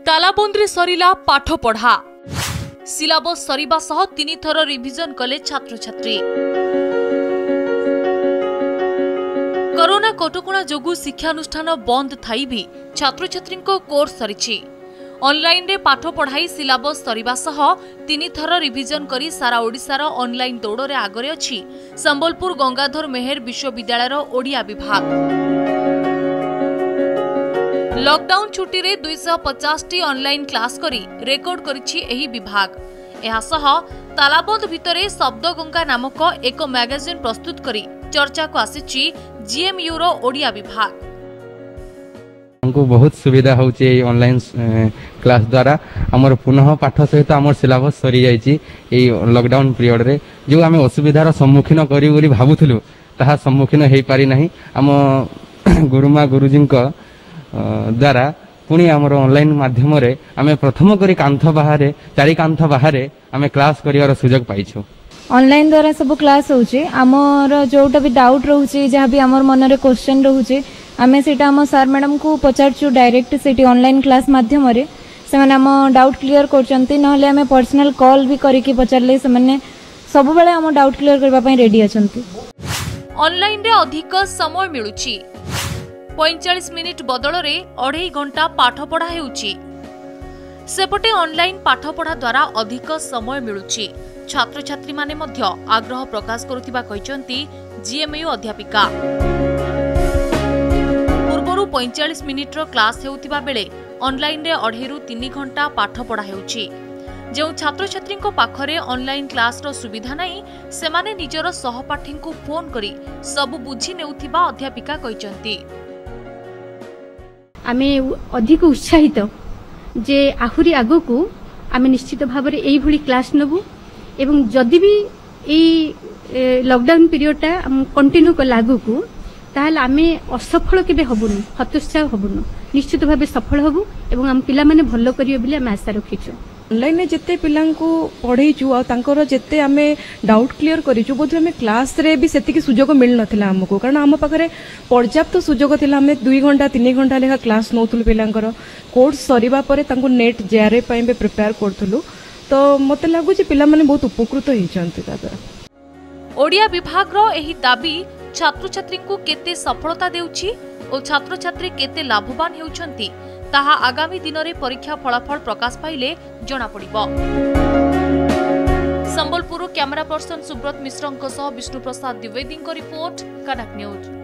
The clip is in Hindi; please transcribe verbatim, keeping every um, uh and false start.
तालाबंदी सरिला पाठ पढ़ा सिलेबस सरिबा सह तीन थर रिविजन कले छात्र छात्री। कोरोना कटकणा जोगु शिक्षानुष्ठान बंद थाई भी छात्र छात्री कोर्स सरिछि। ऑनलाइन रे पाठ पढ़ाई सिलेबस सरिबा सह तीन थर रिविजन करी सारा ओडिसार ऑनलाइन दौड़ रे आगरे अछि संबलपुर गंगाधर मेहर विश्वविद्यालयर ओडिया विभाग। लॉकडाउन छुट्टी रे दो सौ पचास टी ऑनलाइन क्लास करी रेकॉर्ड करिछि एही विभाग। एहा सह तालाबंद भितरे शब्द गंगा नामक एक मैगजीन प्रस्तुत करी चर्चा को आसिछि जीएमयू रो ओडिया विभाग। हमको बहुत सुविधा होचे ऑनलाइन क्लास द्वारा हमर पुनः पाठ सहित हमर सिलेबस सरी जाइछि। ए लॉकडाउन पीरियड रे जो आमे असुविधार सम्मुखीन करी बोली भाबुथुलु ताहा सम्मुखीन हेई पारि नाही। हम गुरुमा गुरुजी को द्वारा पुणी आमर ऑनलाइन माध्यम रे आमे प्रथम करी कांथ बाहर चारि कांथ बाहर आमे क्लास करिवार सुजोग पाइछु। ऑनलाइन द्वारा सब क्लास होउची हमर जोटा भी डाउट रहउची जहा भी हमर मन रे क्वेश्चन रहउची आमे सेटा हम सर मैडम को पचारछु डायरेक्ट सेटी ऑनलाइन क्लास माध्यम रे से माने हम डाउट क्लियर करचंती नहले हमें पर्सनल कॉल भी करी कि पचारले से माने सब बेले हम डाउट क्लियर करबा पई रेडी अछंती। ऑनलाइन रे अधिक समय मिलुची पैंतालीस मिनिट बदल रे अढ़ाई घंटा पाठ पढ़ा हेउची। सेपटे ऑनलाइन पाठ पढ़ा द्वारा अधिक समय मिलुची छात्र छात्री माने मध्य आग्रह प्रकाश करुथिबा कहिसंती जीएमयू अध्यापिका। पूर्वरु पैंतालीस मिनिट रो क्लास हेउथिबा बेले ऑनलाइन रे अढ़ाई रु तीन घंटा पाठ पढ़ा हेउची। जो छात्र छात्री पाखरे ऑनलाइन क्लास रो सुविधा नहीं सेमाने निजर सहपाठी को फोन करी सब बुझी नेउथिबा अध्यापिका कहिसंती। आमे अधिक उत्साहित जे आहुरी आगो को आमे निश्चित भाव में यही भली क्लास नबू एवं जदि भी यही लॉकडाउन पीरियडटा कंटिन्यू कला आगो को ताहले आमे असफल केबे हबुनु हतोत्साह हबुनु निश्चित भाव सफल हबु एवं आम पिला माने भलो करियो बिले आमे आशा रखिछु। ऑनलाइन ने जिते पिलांको पढ़ेचु आ तांकर जिते आमे डाउट क्लियर करिचु बोध आमे क्लास रे भी सेति की सुजोग मिल नथिला हमको कारण हम पाखरे पर्याप्त सुजोग थिला। आमे दो घंटा तीन घंटा लेखा क्लास नौथुल पिलांकर कोर्स सरीबा परे तांको नेट जेआरए पई बे प्रिपेयर करथुलु तो मते लागु जे पिला माने बहुत उपकृत होइचंती ता द्वारा। ओडिया विभाग रो एही दाबी छात्र छात्री को केते सफलता देउची और छात्र छात्री केते लाभवान हेउचंती ताहा आगामी दिन रे परीक्षा फलाफल प्रकाश पाइले जना पड़िबो। संबलपुर कैमरा पर्सन सुब्रत मिश्रंक सह विष्णु प्रसाद द्विवेदी रिपोर्ट कनक न्यूज।